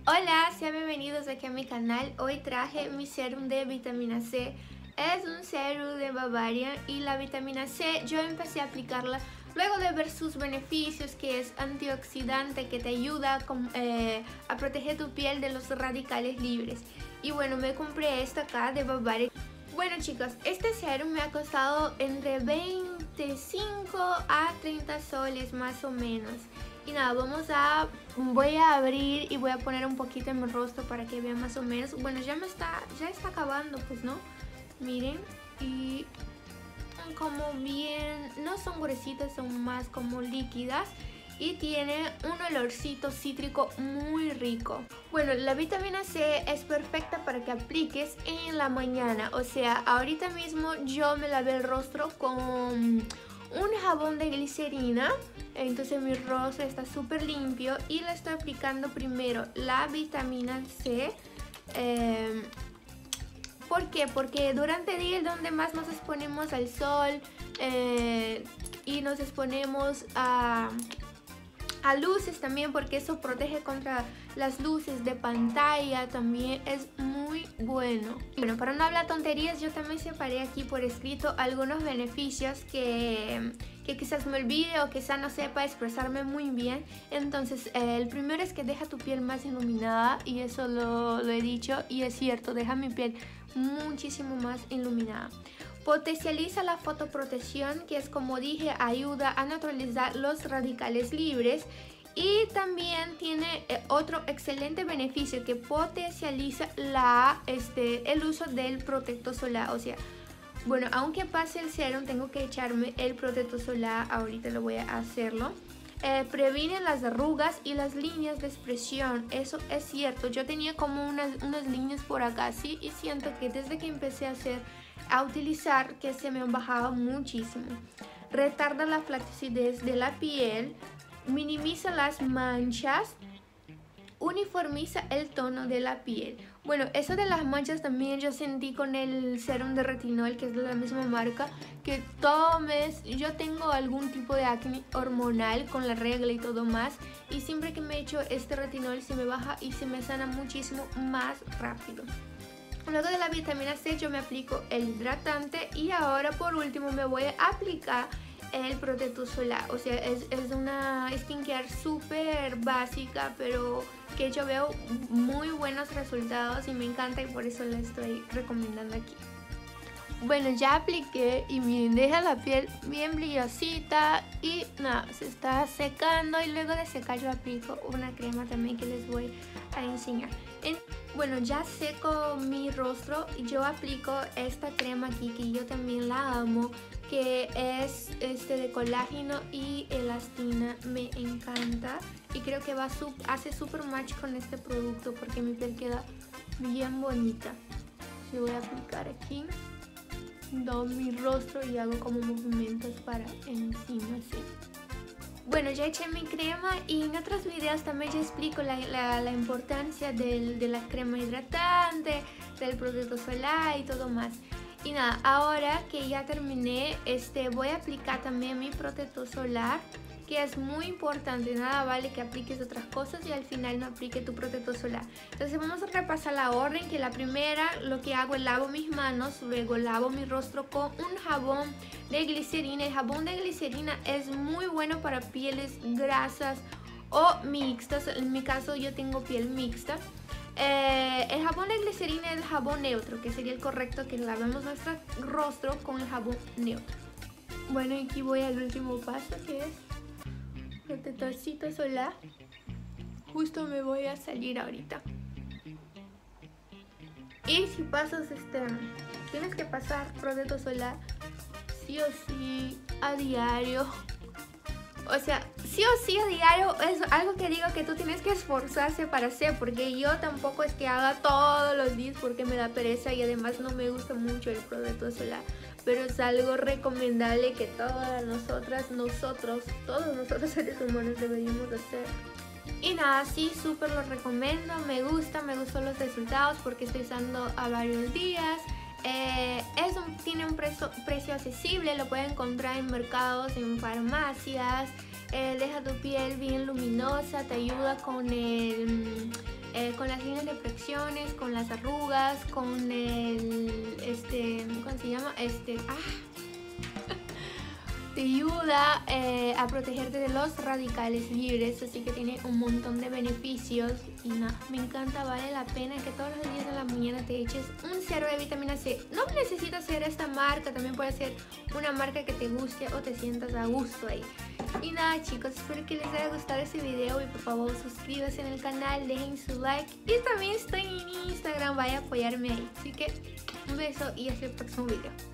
Hola, sean bienvenidos aquí a mi canal. Hoy traje mi serum de vitamina C. Es un serum de Bavarian y la vitamina C yo empecé a aplicarla luego de ver sus beneficios, que es antioxidante, que te ayuda a proteger tu piel de los radicales libres. Y bueno, me compré esta acá de Bavarian. Bueno chicos, este serum me ha costado entre 25 a 30 soles más o menos. Y nada, voy a abrir y voy a poner un poquito en mi rostro para que vean más o menos. Bueno, ya está acabando, pues, ¿no? Miren, y como bien, no son gruesitas, son más como líquidas. Y tiene un olorcito cítrico muy rico. Bueno, la vitamina C es perfecta para que apliques en la mañana. O sea, ahorita mismo yo me lavé el rostro con un jabón de glicerina. Entonces mi rostro está súper limpio y le estoy aplicando primero la vitamina C. ¿Por qué? Porque durante el día es donde más nos exponemos al sol y nos exponemos a luces también, porque eso protege contra las luces de pantalla, también es muy bueno. Bueno, para no hablar tonterías, yo también separé aquí por escrito algunos beneficios que quizás me olvide o quizás no sepa expresarme muy bien. Entonces, el primero es que deja tu piel más iluminada, y eso lo he dicho y es cierto, deja mi piel muchísimo más iluminada. Potencializa la fotoprotección, que es, como dije, ayuda a neutralizar los radicales libres. Y también tiene otro excelente beneficio, que potencializa el uso del protector solar. O sea, bueno, aunque pase el serum, tengo que echarme el protector solar. Ahorita lo voy a hacerlo. Previene las arrugas y las líneas de expresión. Eso es cierto. Yo tenía como unas líneas por acá, sí, y siento que desde que empecé a utilizar, que se me han bajado muchísimo. Retarda la flacidez de la piel, minimiza las manchas, uniformiza el tono de la piel. Bueno, eso de las manchas también yo sentí con el serum de retinol, que es de la misma marca, que todo mes yo tengo algún tipo de acné hormonal con la regla y todo más, y siempre que me echo este retinol se me baja y se me sana muchísimo más rápido. Luego de la vitamina C yo me aplico el hidratante, y ahora por último me voy a aplicar el protector solar. O sea, es una skincare súper básica, pero que yo veo muy buenos resultados y me encanta, y por eso la estoy recomendando aquí. Bueno, ya apliqué y miren, deja la piel bien brillosita y nada, se está secando, y luego de secar yo aplico una crema también que les voy a enseñar. Bueno, ya seco mi rostro y yo aplico esta crema aquí, que yo también la amo, que es de colágeno y elastina. Me encanta y creo que hace súper match con este producto porque mi piel queda bien bonita. Yo voy a aplicar aquí mi rostro y hago como movimientos para encima, así. Bueno, ya eché mi crema, y en otros videos también ya explico la importancia de la crema hidratante, del protector solar y todo más. Y nada, ahora que ya terminé, voy a aplicar también mi protector solar, que es muy importante. Nada vale que apliques otras cosas y al final no aplique tu protector solar. Entonces vamos a repasar la orden, que la primera lo que hago es lavo mis manos, luego lavo mi rostro con un jabón de glicerina. El jabón de glicerina es muy bueno para pieles grasas o mixtas. En mi caso yo tengo piel mixta. El jabón de glicerina es el jabón neutro, que sería el correcto, que lavemos nuestro rostro con el jabón neutro. Bueno, aquí voy al último paso, que es protectorcito solar. Justo me voy a salir ahorita. Y si pasas tienes que pasar protector solar sí o sí a diario. O sea, sí o sí a diario es algo que digo que tú tienes que esforzarse para hacer, porque yo tampoco es que haga todos los días porque me da pereza, y además no me gusta mucho el protector solar. Pero es algo recomendable que todos nosotros seres humanos deberíamos hacer. Y nada, sí, súper lo recomiendo, me gustan los resultados porque estoy usando a varios días. Tiene un precio accesible, lo puedes encontrar en mercados, en farmacias. Deja tu piel bien luminosa, te ayuda con imperfecciones, con las arrugas, con el, ¿cómo se llama? Te ayuda a protegerte de los radicales libres, así que tiene un montón de beneficios y nada, me encanta, vale la pena que todos los días de la mañana te eches un cero de vitamina C. No necesitas ser esta marca, también puede ser una marca que te guste o te sientas a gusto ahí. Y nada chicos, espero que les haya gustado este video y por favor suscríbanse en el canal, dejen su like y también estoy en Instagram, vaya a apoyarme ahí. Así que un beso y hasta el próximo video.